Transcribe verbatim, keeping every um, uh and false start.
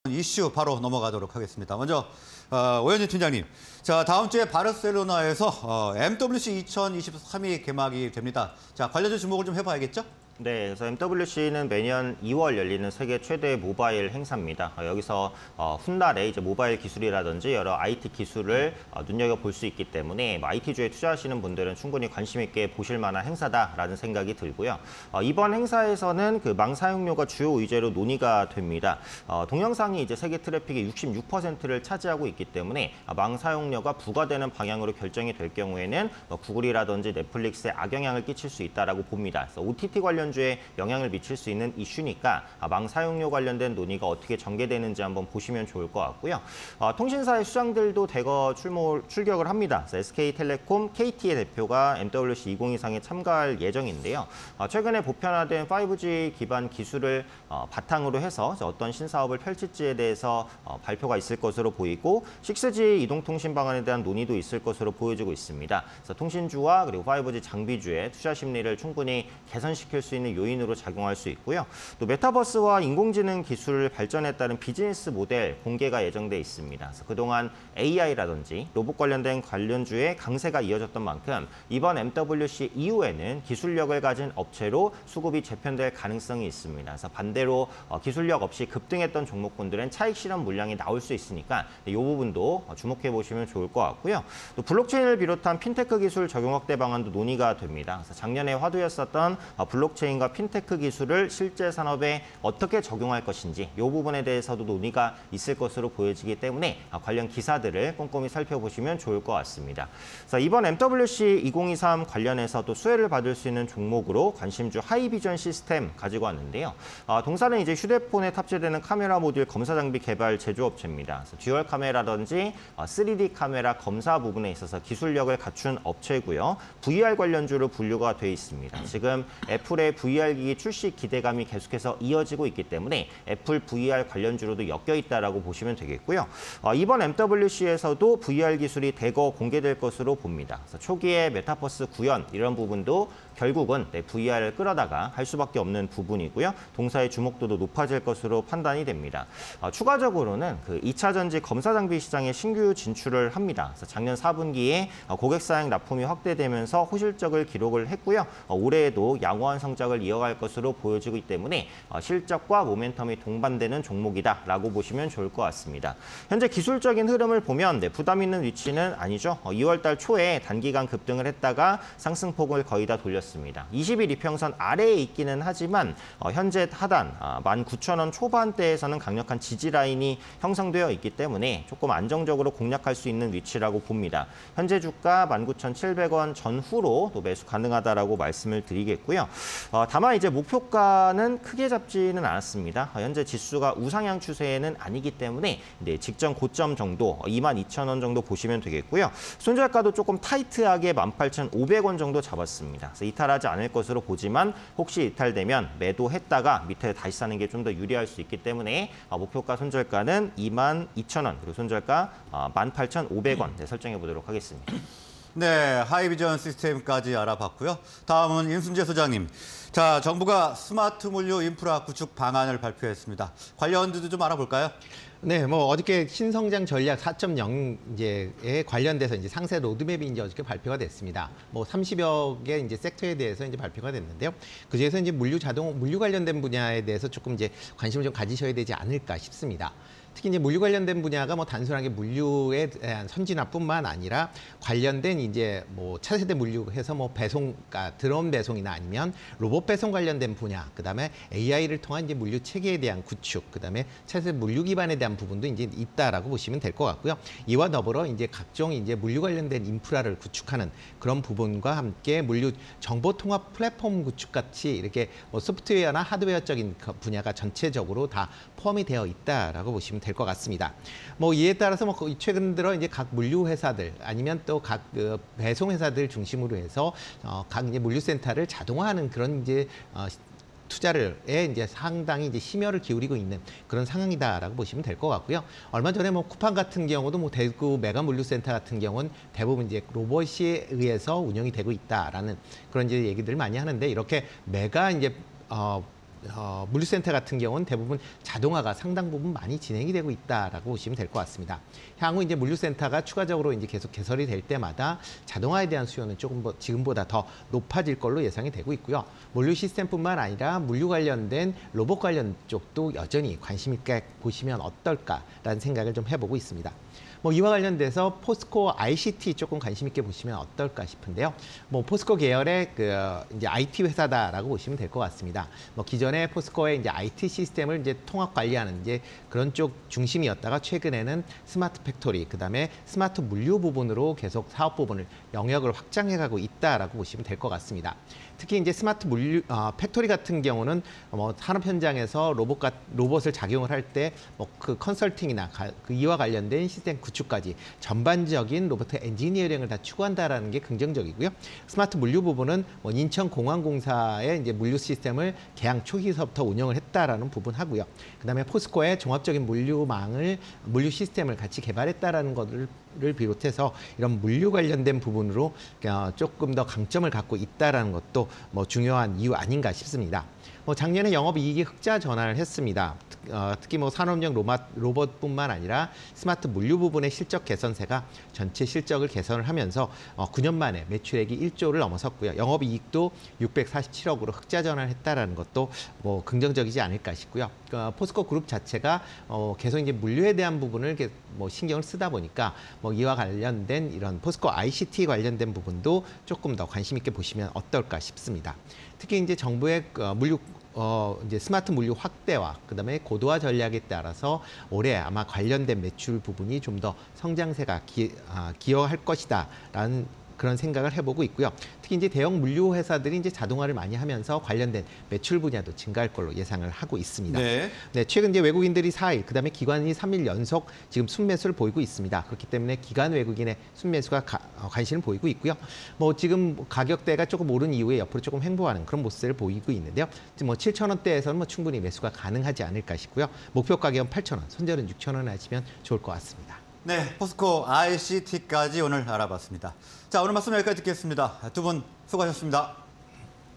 이슈 바로 넘어가도록 하겠습니다. 먼저 어, 오현진 팀장님, 자 다음 주에 바르셀로나에서 어, 엠더블유씨 이천이십삼이 개막이 됩니다. 자 관련주 주목을 좀 해봐야겠죠? 네, 그래서 엠더블유씨는 매년 이월 열리는 세계 최대 모바일 행사입니다. 어, 여기서 어, 훗날에 이제 모바일 기술이라든지 여러 아이티 기술을 어, 눈여겨볼 수 있기 때문에 뭐 아이티주에 투자하시는 분들은 충분히 관심 있게 보실 만한 행사다라는 생각이 들고요. 어, 이번 행사에서는 그 망 사용료가 주요 의제로 논의가 됩니다. 어, 동영상이 이제 세계 트래픽의 육십육 퍼센트를 차지하고 있기 때문에 망 사용료가 부과되는 방향으로 결정이 될 경우에는 뭐 구글이라든지 넷플릭스에 악영향을 끼칠 수 있다라고 봅니다. 그래서 오티티 관련 주에 영향을 미칠 수 있는 이슈니까 망 사용료 관련된 논의가 어떻게 전개되는지 한번 보시면 좋을 것 같고요. 어, 통신사의 수장들도 대거 출몰, 출격을 합니다. 에스케이텔레콤, 케이티의 대표가 엠더블유씨 이천이십삼에 참가할 예정인데요. 어, 최근에 보편화된 파이브지 기반 기술을 어, 바탕으로 해서 어떤 신사업을 펼칠지에 대해서 어, 발표가 있을 것으로 보이고 식스지 이동통신 방안에 대한 논의도 있을 것으로 보여지고 있습니다. 그래서 통신주와 그리고 파이브지 장비주의 투자 심리를 충분히 개선시킬 수 있는 요인으로 작용할 수 있고요. 또 메타버스와 인공지능 기술 발전에 따른 비즈니스 모델 공개가 예정돼 있습니다. 그래서 그동안 에이아이라든지 로봇 관련된 관련주의 강세가 이어졌던 만큼 이번 엠더블유씨 이후에는 기술력을 가진 업체로 수급이 재편될 가능성이 있습니다. 그래서 반대로 기술력 없이 급등했던 종목군들은 차익 실현 물량이 나올 수 있으니까 이 부분도 주목해 보시면 좋을 것 같고요. 또 블록체인을 비롯한 핀테크 기술 적용 확대 방안도 논의가 됩니다. 그래서 작년에 화두였었던 블록체인과 핀테크 기술을 실제 산업에 어떻게 적용할 것인지 이 부분에 대해서도 논의가 있을 것으로 보여지기 때문에 관련 기사들을 꼼꼼히 살펴보시면 좋을 것 같습니다. 그래서 이번 엠더블유씨 이천이십삼 관련해서도 수혜를 받을 수 있는 종목으로 관심주 하이비전 시스템 가지고 왔는데요. 동사는 이제 휴대폰에 탑재되는 카메라 모듈 검사 장비 개발 제조업체입니다. 그래서 듀얼 카메라라든지 쓰리디 카메라 검사 부분에 있어서 기술력을 갖춘 업체고요. 브이알 관련주로 분류가 돼 있습니다. 지금 애플의 브이알 기기 출시 기대감이 계속해서 이어지고 있기 때문에 애플 브이알 관련주로도 엮여 있다라고 보시면 되겠고요. 어, 이번 엠더블유씨에서도 브이알 기술이 대거 공개될 것으로 봅니다. 그래서 초기에 메타버스 구현 이런 부분도 결국은 네, 브이알을 끌어다가 할 수밖에 없는 부분이고요. 동사의 주목도도 높아질 것으로 판단이 됩니다. 어, 추가적으로는 그 이 차 전지 검사 장비 시장에 신규 진출을 합니다. 그래서 작년 사 분기에 고객 사양 납품이 확대되면서 호실적을 기록을 했고요. 어, 올해에도 양호한 성적을 이어갈 것으로 보여지기 때문에 어, 실적과 모멘텀이 동반되는 종목이다라고 보시면 좋을 것 같습니다. 현재 기술적인 흐름을 보면 네, 부담 있는 위치는 아니죠. 어, 이월 달 초에 단기간 급등을 했다가 상승폭을 거의 다 돌렸습니다. 이십 일 이평선 아래에 있기는 하지만 어, 현재 하단 아, 만 구천 원 초반대에서는 강력한 지지 라인이 형성되어 있기 때문에 조금 안정적으로 공략할 수 있는 위치라고 봅니다. 현재 주가 만 구천 칠백 원 전후로 또 매수 가능하다라고 말씀을 드리겠고요. 어, 다만 이제 목표가는 크게 잡지는 않았습니다. 어, 현재 지수가 우상향 추세는 아니기 때문에 네, 직전 고점 정도 이만 이천 원 정도 보시면 되겠고요. 손절가도 조금 타이트하게 만 팔천 오백 원 정도 잡았습니다. 그래서 이탈하지 않을 것으로 보지만 혹시 이탈되면 매도했다가 밑에 다시 사는 게 좀 더 유리할 수 있기 때문에 어, 목표가 손절가는 이만 이천 원 그리고 손절가 어, 만 팔천 오백 원 네, 설정해 보도록 하겠습니다. 네, 하이비전 시스템까지 알아봤고요. 다음은 임순재 소장님. 자, 정부가 스마트 물류 인프라 구축 방안을 발표했습니다. 관련주도 좀 알아볼까요? 네, 뭐 어저께 신성장 전략 사 점 영 이제에 관련돼서 이제 상세 로드맵이 이제 어저께 발표가 됐습니다. 뭐 삼십여 개 이제 섹터에 대해서 이제 발표가 됐는데요. 그중에서 이제 물류 자동 물류 관련된 분야에 대해서 조금 이제 관심을 좀 가지셔야 되지 않을까 싶습니다. 특히 이제 물류 관련된 분야가 뭐 단순하게 물류에 대한 선진화뿐만 아니라 관련된 이제 뭐 차세대 물류해서 뭐 배송, 그러니까 드론 배송이나 아니면 로봇 배송 관련된 분야, 그다음에 에이아이를 통한 이제 물류 체계에 대한 구축, 그다음에 차세대 물류 기반에 대한 부분도 이제 있다라고 보시면 될 것 같고요. 이와 더불어 이제 각종 이제 물류 관련된 인프라를 구축하는 그런 부분과 함께 물류 정보 통합 플랫폼 구축 같이 이렇게 뭐 소프트웨어나 하드웨어적인 분야가 전체적으로 다 포함이 되어 있다라고 보시면 될 것 같습니다. 뭐 이에 따라서 뭐 최근 들어 이제 각 물류 회사들 아니면 또 각 그 배송 회사들 중심으로 해서 어 각 이제 물류센터를 자동화하는 그런 이제 어 투자를 에 이제 상당히 이제 심혈을 기울이고 있는 그런 상황이다라고 보시면 될 것 같고요. 얼마 전에 뭐 쿠팡 같은 경우도 뭐 대구 메가 물류센터 같은 경우는 대부분 이제 로봇에 의해서 운영이 되고 있다라는 그런 이제 얘기들 많이 하는데 이렇게 메가 이제 어 어, 물류센터 같은 경우는 대부분 자동화가 상당 부분 많이 진행이 되고 있다라고 보시면 될 것 같습니다. 향후 이제 물류센터가 추가적으로 이제 계속 개설이 될 때마다 자동화에 대한 수요는 조금 뭐 지금보다 더 높아질 걸로 예상이 되고 있고요. 물류 시스템뿐만 아니라 물류 관련된 로봇 관련 쪽도 여전히 관심 있게 보시면 어떨까라는 생각을 좀 해보고 있습니다. 뭐 이와 관련돼서 포스코 아이씨티 조금 관심 있게 보시면 어떨까 싶은데요. 뭐 포스코 계열의 그 이제 아이티 회사다라고 보시면 될 것 같습니다. 뭐 기존에 포스코의 이제 아이티 시스템을 이제 통합 관리하는 이제 그런 쪽 중심이었다가 최근에는 스마트 팩토리, 그다음에 스마트 물류 부분으로 계속 사업 부분을 영역을 확장해가고 있다라고 보시면 될 것 같습니다. 특히 이제 스마트 물류 어, 팩토리 같은 경우는 뭐 산업 현장에서 로봇 로봇을 작용을 할 때 뭐 그 컨설팅이나 가, 그 이와 관련된 시스템 구축까지 전반적인 로봇 엔지니어링을 다 추구한다라는 게 긍정적이고요. 스마트 물류 부분은 뭐 인천공항공사의 이제 물류 시스템을 개항 초기서부터 운영을 했다라는 부분하고요. 그다음에 포스코의 종합적인 물류망을 물류 시스템을 같이 개발했다라는 것을 를 비롯해서 이런 물류 관련된 부분으로 조금 더 강점을 갖고 있다라는 것도 뭐 중요한 이유 아닌가 싶습니다. 뭐 작년에 영업이익이 흑자 전환을 했습니다. 어, 특히 뭐 산업용 로봇, 로봇뿐만 아니라 스마트 물류 부분의 실적 개선세가 전체 실적을 개선을 하면서 어, 구 년 만에 매출액이 일조를 넘어섰고요. 영업이익도 육백사십칠억으로 흑자 전환을 했다라는 것도 뭐 긍정적이지 않을까 싶고요. 어, 포스코 그룹 자체가 어, 계속 이제 물류에 대한 부분을 뭐 신경을 쓰다 보니까 뭐 이와 관련된 이런 포스코 아이씨티 관련된 부분도 조금 더 관심 있게 보시면 어떨까 싶습니다. 특히 이제 정부의 어, 물류 어, 이제 스마트 물류 확대와 그다음에 고도화 전략에 따라서 올해 아마 관련된 매출 부분이 좀 더 성장세가 기, 아, 기여할 것이다라는 그런 생각을 해보고 있고요. 특히 이제 대형 물류 회사들이 이제 자동화를 많이 하면서 관련된 매출 분야도 증가할 걸로 예상을 하고 있습니다. 네. 네, 최근 이제 외국인들이 사 일, 그다음에 기관이 삼 일 연속 지금 순매수를 보이고 있습니다. 그렇기 때문에 기관 외국인의 순매수가 가, 어, 관심을 보이고 있고요. 뭐 지금 가격대가 조금 오른 이후에 옆으로 조금 횡보하는 그런 모습을 보이고 있는데요. 지금 뭐 칠천 원대에서는 뭐 충분히 매수가 가능하지 않을까 싶고요. 목표 가격은 팔천 원, 손절은 육천 원 하시면 좋을 것 같습니다. 네, 포스코 아이씨티까지 오늘 알아봤습니다. 자, 오늘 말씀 여기까지 듣겠습니다. 두 분 수고하셨습니다.